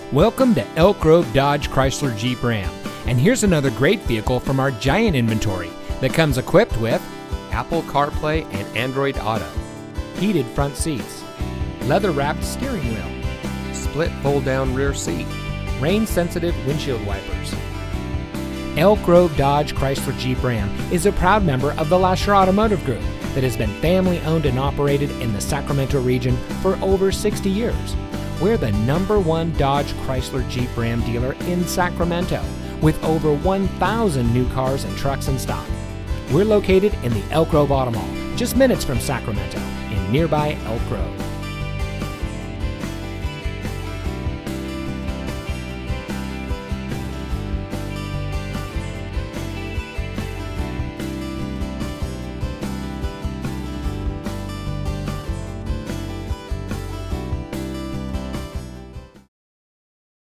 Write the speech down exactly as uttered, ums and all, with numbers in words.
Welcome to Elk Grove Dodge Chrysler Jeep Ram, and here's another great vehicle from our giant inventory that comes equipped with Apple CarPlay and Android Auto, heated front seats, leather-wrapped steering wheel, split fold-down rear seat, rain-sensitive windshield wipers. Elk Grove Dodge Chrysler Jeep Ram is a proud member of the Lasher Automotive Group that has been family-owned and operated in the Sacramento region for over sixty years. We're the number one Dodge Chrysler Jeep Ram dealer in Sacramento with over one thousand new cars and trucks in stock. We're located in the Elk Grove Auto Mall, just minutes from Sacramento in nearby Elk Grove.